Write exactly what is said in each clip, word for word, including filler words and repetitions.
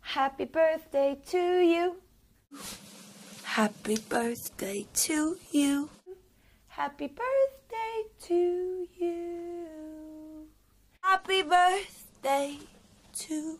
Happy birthday to you. Happy birthday to you. Happy birthday to you. Happy birthday to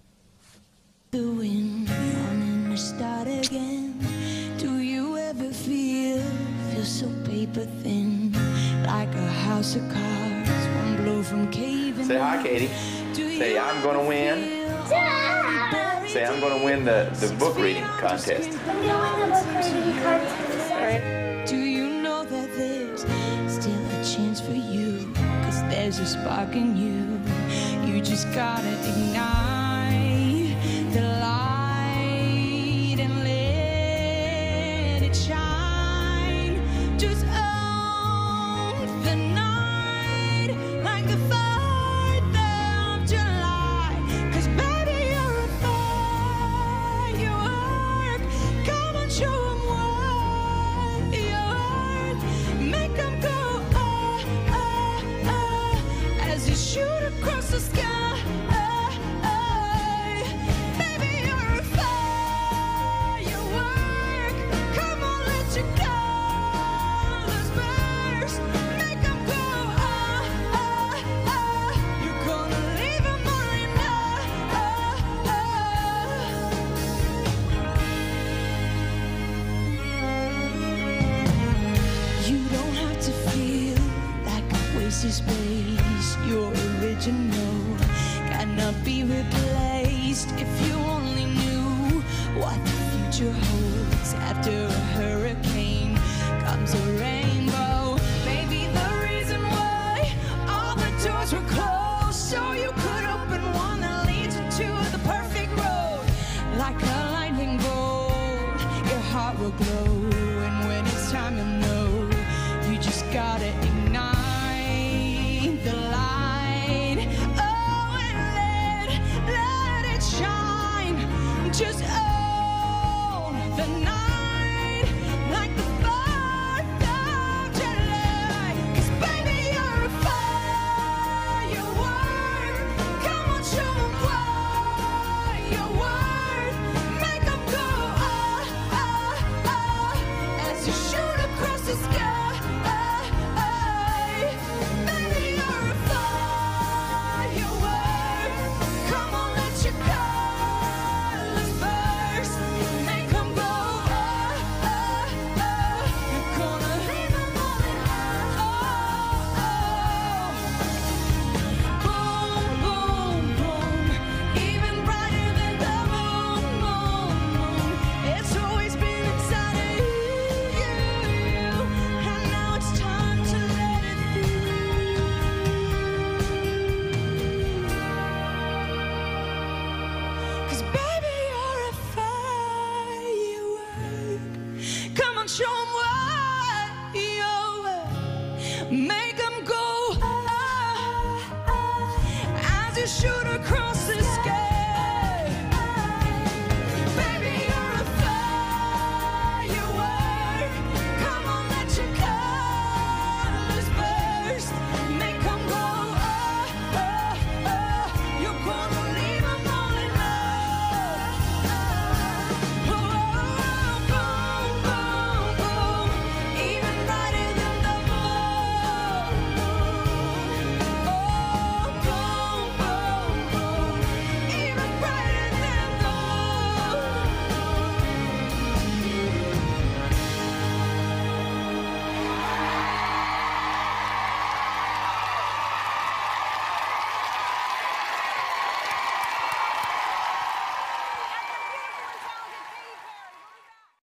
Doing, wanting to start again. Do you ever feel, feel so paper thin, like a house of cards, one blow from caving? Say hi, Katie. Say I'm gonna win. Dad! Say I'm gonna win the, the book reading contest. I'm gonna win the book reading contest. All right. Do you know that there's still a chance for you? Cause there's a spark in you. You just gotta ignite the light and let it shine. Just own the night like the fourth of July. Cause baby, you're a firework. Come on, show 'em what you're worth. Make 'em go, oh, oh, oh, as you shoot across the sky. Baby, you're a firework. Come on, let your colors burst. Make 'em go, oh, oh, oh. You're gonna leave 'em wondering, oh, oh, oh. You don't have to feel like a waste of space. You're original, cannot be replaced. If you only knew what the future holds. After a hurricane comes a rainbow. Maybe the reason why all the doors were closed, so you could open one that leads into the perfect road. Like a lightning bolt, your heart will glow. And when it's time to know, you just gotta ignite the light. Oh, and let, let it shine. Just own the night like the fourth of July. Cause baby, you're a firework. Come on, show 'em what you're worth. Make 'em go, oh, oh, oh, as you shoot across the sky. Baby, you're a firework. Come on, let your colors burst. Make 'em go, oh, oh, oh. You're gonna leave 'em all in love. Oh, oh. Boom, boom, boom. Even brighter than the moon, moon, moon. It's always been inside of you, and now it's time to let it through. Cause baby,